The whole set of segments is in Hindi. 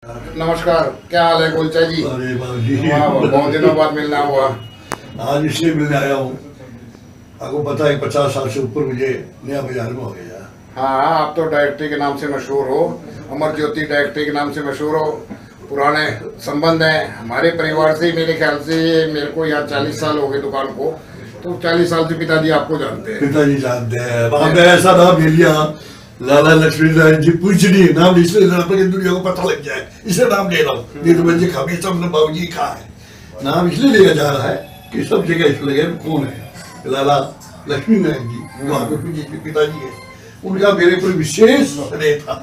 नमस्कार, क्या हाल है गोलचा जी? अरे बाबूजी, बहुत दिनों बाद मिलना हुआ। आज इसलिए मिलने आया हूँ। आपको पता है 50 साल से ऊपर मुझे नया बाजार में हो गया। हाँ, आप तो डायरेक्टरी के नाम से मशहूर हो, अमर ज्योति डायरेक्टरी के नाम से मशहूर हो। पुराने संबंध हैं हमारे परिवार से। मेरे ख्याल से मेरे को यहाँ 40 साल हो गए दुकान को, तो 40 साल से पिताजी आपको जानते हैं। पिताजी जानते हैं। वहाँ पे ऐसा नाम ले लिया, लाला लक्ष्मी नारायण जी पूजनीय नाम, इसलिए दुनिया को पता लग जाए, इसे नाम ले रहा हूँ। नहीं तो बच्चे हमेशा मतलब बाबूजी कहा है, नाम इसलिए लिया जा रहा है कि सब जगह इस लगे कौन है लाला लक्ष्मी नारायण जी, जो आपके पिताजी है, उनका मेरे पर विशेष स्नेह था,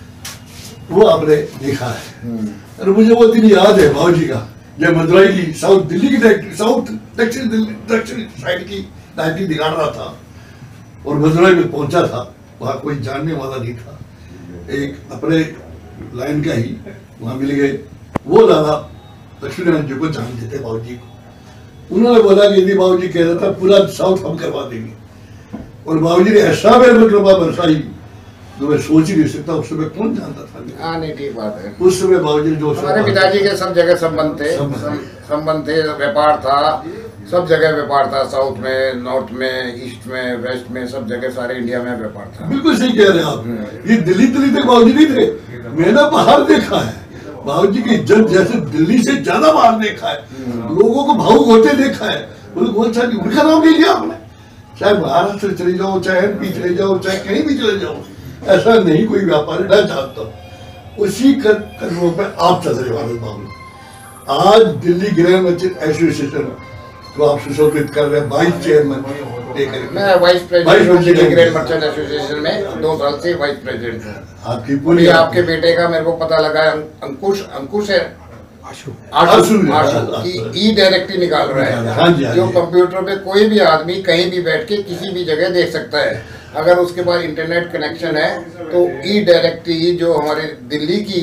वो आपने देखा है। और मुझे वो दिन याद है बाबूजी का, जब मदुरई की साउथ दिल्ली की साउथ दक्षिण दिल्ली दक्षिण साइड की डायरेक्टरी दिखा रहा था और मदुरई में पहुंचा था। वहाँ कोई जानने वाला नहीं था, एक अपने लाइन का ही वहाँ मिल गए। वो लाला लक्ष्मी नारायण जी को जानते थे बाबूजी को। उन्होंने बोला कि यदि बाबूजी कह रहा था पूरा साउथ हम करवा देंगे, और बाबूजी ने ऐसा मेरे में कृपा बरसाई जो मैं सोच ही नहीं सकता। उस समय कौन जानता था? हाँ, नहीं, ठीक बात है। उस समय बाबूजी जो हमारे पिताजी के सब जगह संबंध थे, व्यापार था, सब जगह व्यापार था। साउथ में, नॉर्थ में, ईस्ट में, वेस्ट में, सब जगह सारे इंडिया में व्यापार था। बिल्कुल सही कह रहे हैं आप। ये दिल्ली तक बाबूजी नहीं थे, मैंने बाहर देखा है बाबूजी की इज्जत जैसे दिल्ली से ज्यादा बाहर देखा है, लोगों को भावुक होते देखा है। बोले अच्छा उनका नाम ले लिया आपने, चाहे महाराष्ट्र चले जाओ, चाहे एमपी चले जाओ, चाहे कहीं भी चले जाओ, ऐसा नहीं कोई व्यापारी न जानता। उसी कदमों पे आप चल रहे वाले बाबू। आज दिल्ली गृह मर्चेंट एसोसिएशन तो आप सुशोभित कर रहे हैं, वाइस चेयरमैन। मैं vice president grain merchant association में 2 साल से वाइस प्रेसिडेंट हूँ। आपकी पूरी आपके बेटे का मेरे को पता लगा है, अंकुश है, आशु की ई डायरेक्टरी निकाल रहा है, जो कंप्यूटर पे कोई भी आदमी कहीं भी बैठ के किसी भी जगह देख सकता है। अगर उसके पास इंटरनेट कनेक्शन है तो ई डायरेक्टरी जो हमारे दिल्ली की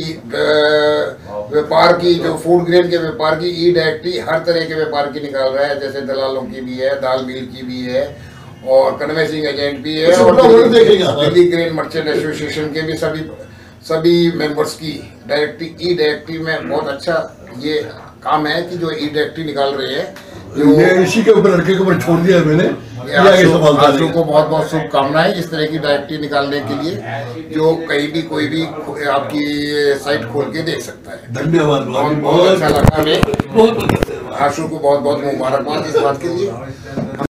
व्यापार की, जो फूड ग्रेन के व्यापार की ई डायरेक्टरी हर तरह के व्यापार की निकाल रहा है। जैसे दलालों की भी है, दाल मिल की भी है, और कन्वेंसिंग एजेंट भी है, और दिल्ली ग्रेन मर्चेंट एसोसिएशन के भी सभी मेंबर्स की डायरेक्टरी ई डायरेक्टरी में बहुत अच्छा ये काम है कि जो ई डायरेक्टरी निकाल रहे हैं। जो इसी के ऊपर लड़के के ऊपर छोड़ दिया मैंने। आशु को बहुत बहुत शुभकामनाएं इस तरह की डायरेक्टरी निकालने के लिए, जो कहीं भी कोई भी आपकी साइट खोल के देख सकता है। धन्यवाद, बहुत अच्छा लगा हमें। आशु को बहुत बहुत मुबारकबाद इस बात के लिए।